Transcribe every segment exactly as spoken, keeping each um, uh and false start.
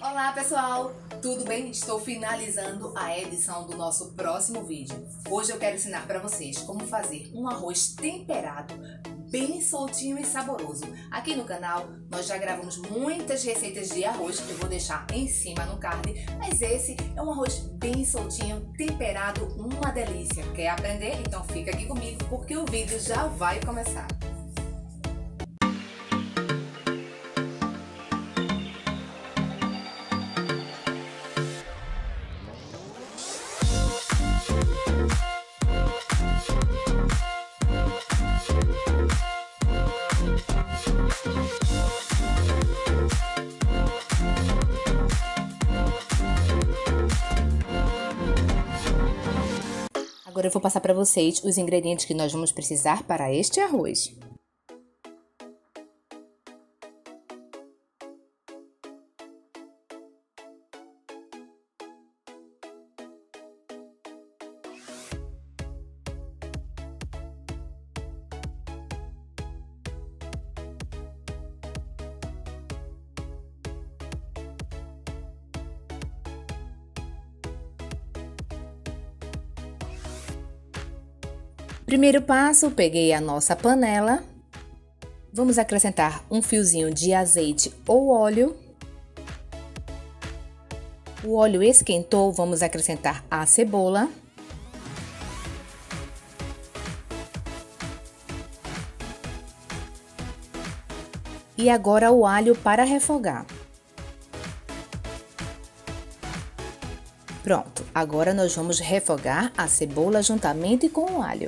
Olá pessoal, tudo bem? Estou finalizando a edição do nosso próximo vídeo. Hoje eu quero ensinar para vocês como fazer um arroz temperado, bem soltinho e saboroso. Aqui no canal nós já gravamos muitas receitas de arroz, eu vou deixar em cima no card, mas esse é um arroz bem soltinho, temperado, uma delícia. Quer aprender? Então fica aqui comigo porque o vídeo já vai começar. Agora eu vou passar para vocês os ingredientes que nós vamos precisar para este arroz. Primeiro passo, peguei a nossa panela, vamos acrescentar um fiozinho de azeite ou óleo. O óleo esquentou, vamos acrescentar a cebola. E agora o alho para refogar. Pronto, agora nós vamos refogar a cebola juntamente com o alho.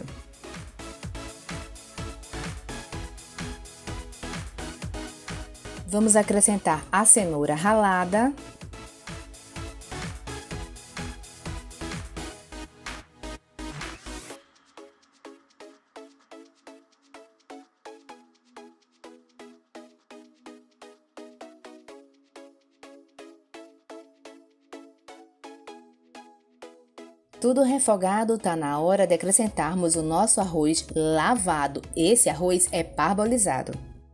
Vamos acrescentar a cenoura ralada. Tudo refogado, tá na hora de acrescentarmos o nosso arroz lavado. Esse arroz é parbolizado.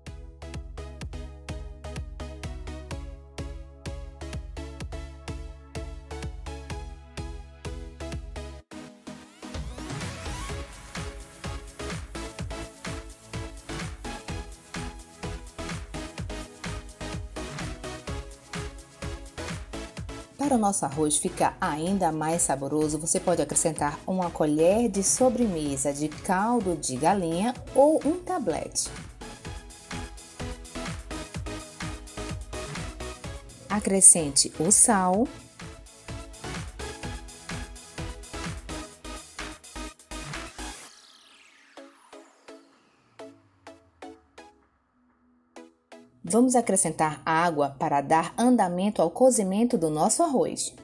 Para o nosso arroz ficar ainda mais saboroso, você pode acrescentar uma colher de sobremesa de caldo de galinha ou um tablete. Acrescente o sal. Vamos acrescentar água para dar andamento ao cozimento do nosso arroz.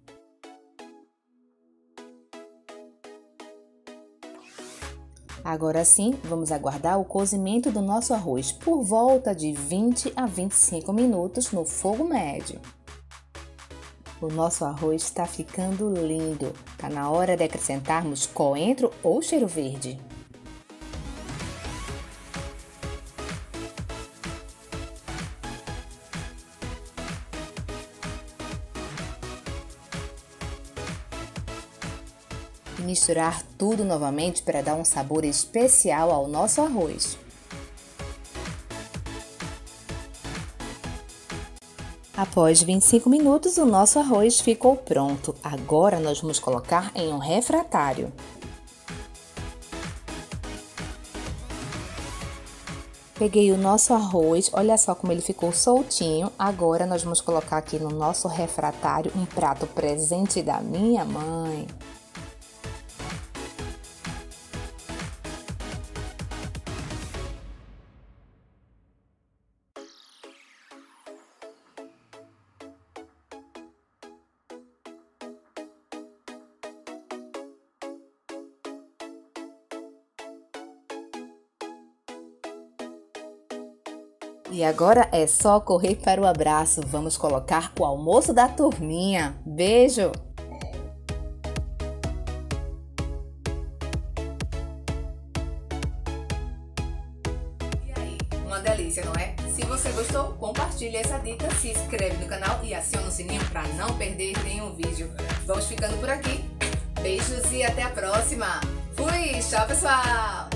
Agora sim, vamos aguardar o cozimento do nosso arroz por volta de vinte a vinte e cinco minutos no fogo médio. O nosso arroz está ficando lindo. Tá na hora de acrescentarmos coentro ou cheiro verde. E misturar tudo novamente para dar um sabor especial ao nosso arroz. Após vinte e cinco minutos, o nosso arroz ficou pronto. Agora nós vamos colocar em um refratário. Peguei o nosso arroz, olha só como ele ficou soltinho. Agora nós vamos colocar aqui no nosso refratário um prato presente da minha mãe. E agora é só correr para o abraço. Vamos colocar o almoço da turminha. Beijo! E aí, uma delícia, não é? Se você gostou, compartilhe. compartilha essa dica, se inscreve no canal e aciona o sininho para não perder nenhum vídeo. Vamos ficando por aqui. Beijos e até a próxima. Fui! Tchau, pessoal!